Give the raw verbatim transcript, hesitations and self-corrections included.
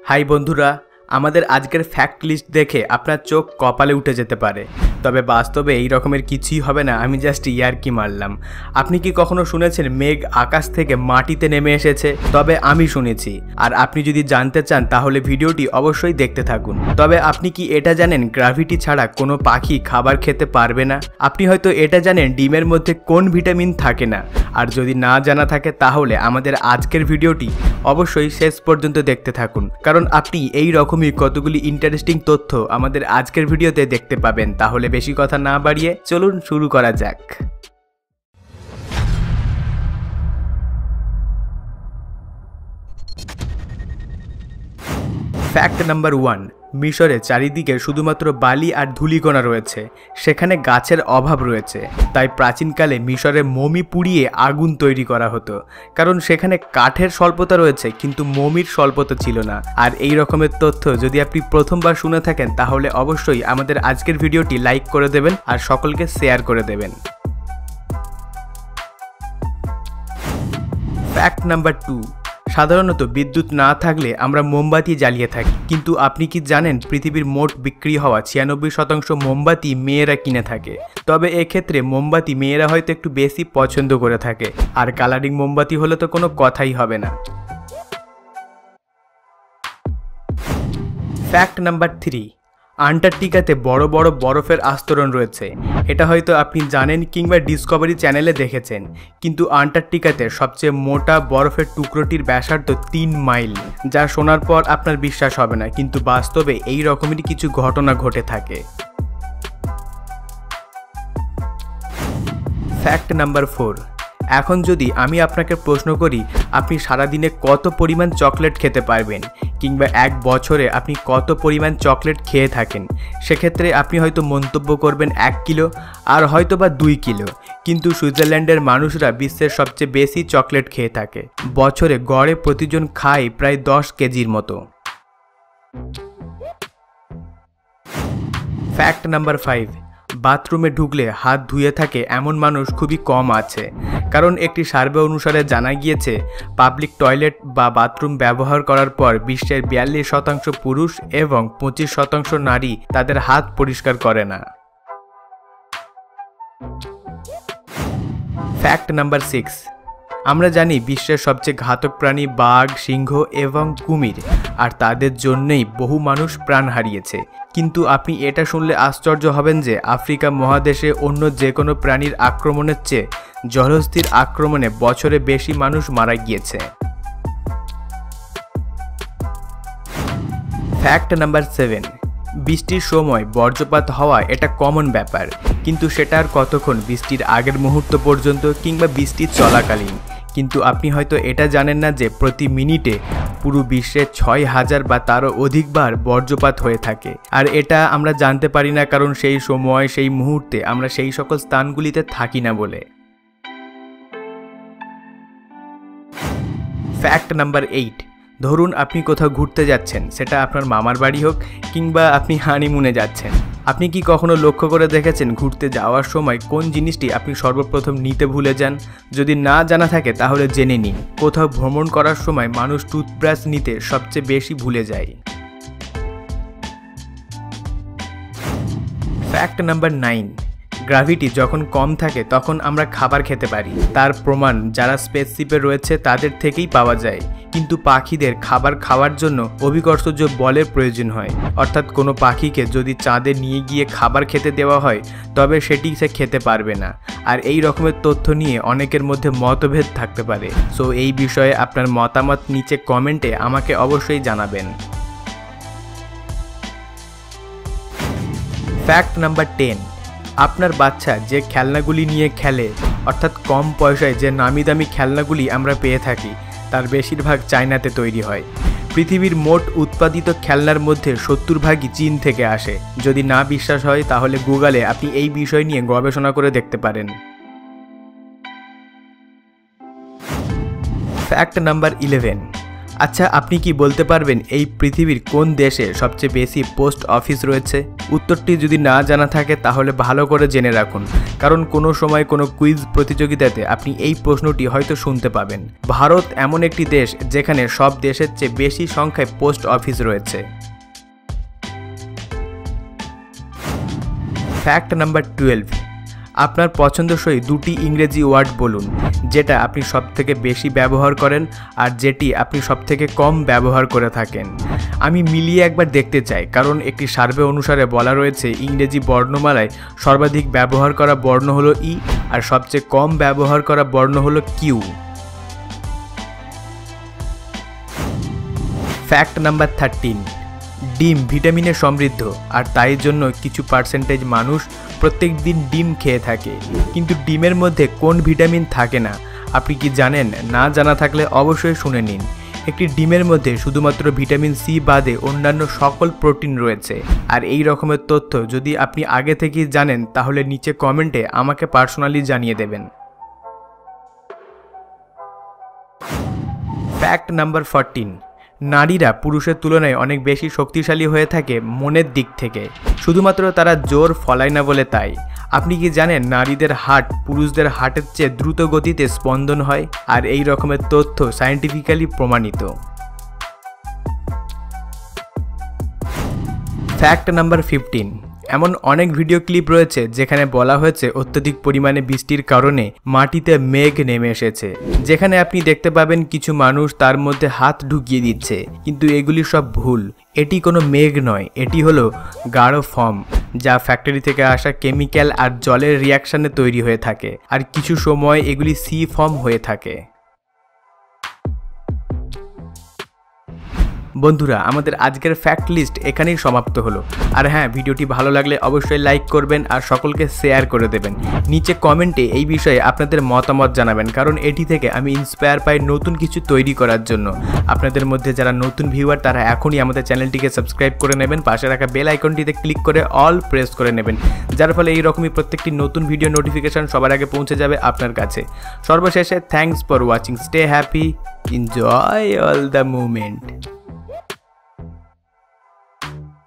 High বন্ধুরা, আমাদের আজকের ফ্যাক্ট লিস্ট দেখে আপনার চোখ কপালে উঠে যেতে পারে, তবে বাস্তবে এই রকমের কিছুই হবে না। আমি জাস্ট ইয়ার্কি মারলাম। আপনি কি কখনো শুনেছেন মেঘ আকাশ থেকে মাটিতে নেমে এসেছে? তবে আমি শুনেছি। আর আপনি যদি জানতে চান তাহলে ভিডিওটি অবশ্যই দেখতে থাকুন। তবে আপনি কি এটা জানেন গ্র্যাভিটি ছাড়া কোনো পাখি খাবার খেতে পারবে না? আপনি হয়তো এটা জানেন ডিমের মধ্যে কোন ভিটামিন থাকে না। আর যদি না জানা থাকে তাহলে আমাদের আজকের ভিডিওটি অবশ্যই শেষ পর্যন্ত দেখতে থাকুন, কারণ আপনি এই রকমই কতগুলি ইন্টারেস্টিং তথ্য আমাদের আজকের ভিডিওতে দেখতে পাবেন। তাহলে বেশি কথা না বাড়িয়ে চলুন শুরু করা যাক। ফ্যাক্ট নাম্বার ওয়ান, মিশরে চারিদিকে শুধুমাত্র বালি আর ধূলিকণা রয়েছে, সেখানে গাছের অভাব রয়েছে। তাই প্রাচীনকালে মিশরে মমি পুড়িয়ে আগুন তৈরি করা হতো, কারণ সেখানে কাঠের স্বল্পতা রয়েছে কিন্তু মমির স্বল্পতা ছিল না। আর এই রকমের তথ্য যদি আপনি প্রথমবার শুনে থাকেন তাহলে অবশ্যই আমাদের আজকের ভিডিওটি লাইক করে দেবেন আর সকলকে শেয়ার করে দেবেন। ফ্যাক্ট নাম্বার টু, সাধারণত বিদ্যুৎ না থাকলে আমরা মোমবাতি জ্বালিয়ে থাকি, কিন্তু আপনি কি জানেন পৃথিবীর মোট বিক্রি হওয়া ছিয়ানব্বই শতাংশ মোমবাতি মেয়েরা কিনে থাকে। তবে এক্ষেত্রে মোমবাতি মেয়েরা হয়তো একটু বেশি পছন্দ করে থাকে, আর কালারিং মোমবাতি হলে তো কোনো কথাই হবে না। ফ্যাক্ট নাম্বার থ্রি, আন্টার্কটিকাতে বড় বড় বরফের আস্তরণ রয়েছে। এটা হয়তো আপনি জানেন কিংবা ডিসকভারি চ্যানেলে দেখেছেন, কিন্তু আন্টার্কটিকাতে সবচেয়ে মোটা বরফের টুকরোটির ব্যাসার্ধ তিন মাইল, যা শোনার পর আপনার বিশ্বাস হবে না, কিন্তু বাস্তবে এই রকমেরই কিছু ঘটনা ঘটে থাকে। ফ্যাক্ট নাম্বার ফোর, এখন যদি আমি আপনাকে প্রশ্ন করি আপনি সারাদিনে কত পরিমাণ চকলেট খেতে পারবেন, কিংবা এক বছরে আপনি কত পরিমাণ চকলেট খেয়ে থাকেন, সেক্ষেত্রে আপনি হয়তো মন্তব্য করবেন এক কিলো আর হয়তো বা দুই কিলো। কিন্তু সুইজারল্যান্ডের মানুষরা বিশ্বের সবচেয়ে বেশি চকলেট খেয়ে থাকে। বছরে গড়ে প্রতিজন খায় প্রায় দশ কেজির মতো। ফ্যাক্ট নাম্বার ফাইভ, বাথরুমে ঢুকলে হাত ধুয়ে থাকে এমন মানুষ খুবই কম আছে, কারণ একটি সার্ভে অনুসারে জানা গিয়েছে পাবলিক টয়লেট বা বাথরুম ব্যবহার করার পর বিশ্বের বিয়াল্লিশ শতাংশ পুরুষ এবং পঁচিশ শতাংশ নারী তাদের হাত পরিষ্কার করে না। ফ্যাক্ট নাম্বার সিক্স, আমরা জানি বিশ্বের সবচেয়ে ঘাতক প্রাণী বাঘ, সিংহ এবং কুমির, আর তাদের জন্যই বহু মানুষ প্রাণ হারিয়েছে। কিন্তু আপনি এটা শুনলে আশ্চর্য হবেন যে আফ্রিকা মহাদেশে অন্য যে কোনো প্রাণীর আক্রমণের চেয়ে জলহস্তির আক্রমণে বছরে বেশি মানুষ মারা গিয়েছে। ফ্যাক্ট নাম্বার সেভেন, বৃষ্টির সময় বজ্রপাত হওয়া এটা কমন ব্যাপার, কিন্তু সেটা আর কতক্ষণ, বৃষ্টির আগের মুহূর্ত পর্যন্ত কিংবা বৃষ্টি চলাকালীন। কিন্তু আপনি হয়তো এটা জানেন না যে প্রতি মিনিটে পুরো বিশ্বে ছয় হাজার বা তারও অধিকবার বজ্রপাত হয়ে থাকে। আর এটা আমরা জানতে পারি না কারণ সেই সময় সেই মুহূর্তে আমরা সেই সকল স্থানগুলিতে থাকি না বলে। ফ্যাক্ট নাম্বার এইট, ধরুন আপনি কোথাও ঘুরতে যাচ্ছেন, সেটা আপনার মামার বাড়ি হোক কিংবা আপনি হানিমুনে যাচ্ছেন। আপনি কি কখনো লক্ষ্য করে দেখেছেন ঘুরতে যাওয়ার সময় কোন জিনিসটি আপনি সর্বপ্রথম নিতে ভুলে যান? যদি না জানা থাকে তাহলে জেনে নিন, কোথাও ভ্রমণ করার সময় মানুষ টুথব্রাশ নিতে সবচেয়ে বেশি ভুলে যায়। ফ্যাক্ট নাম্বার নাইন, গ্র্যাভিটি যখন কম থাকে তখন আমরা খাবার খেতে পারি। তার প্রমাণ যারা স্পেসশিপে রয়েছে তাদের থেকেই পাওয়া যায়। কিন্তু পাখিদের খাবার খাওয়ার জন্য অভিকর্ষজ বলের প্রয়োজন হয়, অর্থাৎ কোনো পাখিকে যদি চাঁদে নিয়ে গিয়ে খাবার খেতে দেওয়া হয় তবে সেটি সে খেতে পারবে না। আর এই রকমের তথ্য নিয়ে অনেকের মধ্যে মতভেদ থাকতে পারে। সো এই বিষয়ে আপনার মতামত নিচে কমেন্টে আমাকে অবশ্যই জানাবেন। ফ্যাক্ট নাম্বার টেন, আপনার বাচ্চা যে খেলনাগুলি নিয়ে খেলে, অর্থাৎ কম পয়সায় যে নামি দামি খেলনাগুলি আমরা পেয়ে থাকি, তার বেশিরভাগ চায়নাতে তৈরি হয়। পৃথিবীর মোট উৎপাদিত খেলনার মধ্যে সত্তর ভাগই চীন থেকে আসে। যদি না বিশ্বাস হয় তাহলে গুগলে আপনি এই বিষয় নিয়ে গবেষণা করে দেখতে পারেন। ফ্যাক্ট নাম্বার ইলেভেন, আচ্ছা, আপনি কি বলতে পারবেন এই পৃথিবীর কোন দেশে সবচেয়ে বেশি পোস্ট অফিস রয়েছে? উত্তরটি যদি না জানা থাকে তাহলে ভালো করে জেনে রাখুন, কারণ কোনো সময় কোনো কুইজ প্রতিযোগিতাতে আপনি এই প্রশ্নটি হয়তো শুনতে পাবেন। ভারত এমন একটি দেশ যেখানে সব দেশের চেয়ে বেশি সংখ্যায় পোস্ট অফিস রয়েছে। ফ্যাক্ট নাম্বার টুয়েলভ, আপনার পছন্দসই দুটি ইংরেজি ওয়ার্ড বলুন যেটা আপনি সবথেকে বেশি ব্যবহার করেন আর যেটি আপনি সবথেকে কম ব্যবহার করে থাকেন। আমি মিলিয়ে একবার দেখতে চাই, কারণ একটি সার্ভে অনুসারে বলা রয়েছে ইংরেজি বর্ণমালায় সর্বাধিক ব্যবহার করা বর্ণ হলো ই আর সবচেয়ে কম ব্যবহার করা বর্ণ হলো কিউ। ফ্যাক্ট নাম্বার থার্টিন, ডিম ভিটামিনে সমৃদ্ধ আর তাই জন্য কিছু পার্সেন্টেজ মানুষ প্রত্যেক দিন ডিম খেয়ে থাকে, কিন্তু ডিমের মধ্যে কোন ভিটামিন থাকে না আপনি কি জানেন? না জানা থাকলে অবশ্যই শুনে নিন। একটি ডিমের মধ্যে শুধুমাত্র ভিটামিন সি বাদে অন্যান্য সকল প্রোটিন রয়েছে। আর এই রকমের তথ্য যদি আপনি আগে থেকেই জানেন তাহলে নিচে কমেন্টে আমাকে পার্সোনালি জানিয়ে দেবেন। ফ্যাক্ট নাম্বার ফোরটিন, নারীরা পুরুষের তুলনায় অনেক বেশি শক্তিশালী হয়ে থাকে মনের দিক থেকে, শুধুমাত্র তারা জোর ফলায় না বলে তাই। আপনি কি জানেন নারীদের হার্ট পুরুষদের হার্টের চেয়ে দ্রুত গতিতে স্পন্দন হয়? আর এই রকমের তথ্য সায়েন্টিফিক্যালি প্রমাণিত। ফ্যাক্ট নাম্বার ফিফটিন, এমন অনেক ভিডিও ক্লিপ রয়েছে যেখানে বলা হয়েছে অত্যধিক পরিমাণে বৃষ্টির কারণে মাটিতে মেঘ নেমে এসেছে, যেখানে আপনি দেখতে পাবেন কিছু মানুষ তার মধ্যে হাত ঢুকিয়ে দিচ্ছে, কিন্তু এগুলি সব ভুল। এটি কোনো মেঘ নয়, এটি হলো গাঢ় ফর্ম, যা ফ্যাক্টরি থেকে আসা কেমিক্যাল আর জলের রিয়াকশানে তৈরি হয়ে থাকে, আর কিছু সময় এগুলি সি ফর্ম হয়ে থাকে। বন্ধুরা, আমাদের আজকের ফ্যাক্ট লিস্ট এখানেই সমাপ্ত হলো। আর হ্যাঁ, ভিডিওটি ভালো লাগলে অবশ্যই লাইক করবেন আর সকলকে শেয়ার করে দেবেন। নিচে কমেন্টে এই বিষয়ে আপনাদের মতামত জানাবেন, কারণ এটি থেকে আমি ইন্সপায়ার পাই নতুন কিছু তৈরি করার জন্য। আপনাদের মধ্যে যারা নতুন ভিউয়ার তারা এখনই আমাদের চ্যানেলটিকে সাবস্ক্রাইব করে নেবেন, পাশে রাখা বেল আইকনটিতে ক্লিক করে অল প্রেস করে নেবেন, যার ফলে এইরকমই প্রত্যেকটি নতুন ভিডিও নোটিফিকেশন সবার আগে পৌঁছে যাবে আপনার কাছে। সর্বশেষে thanks for watching, stay happy, enjoy all the moment.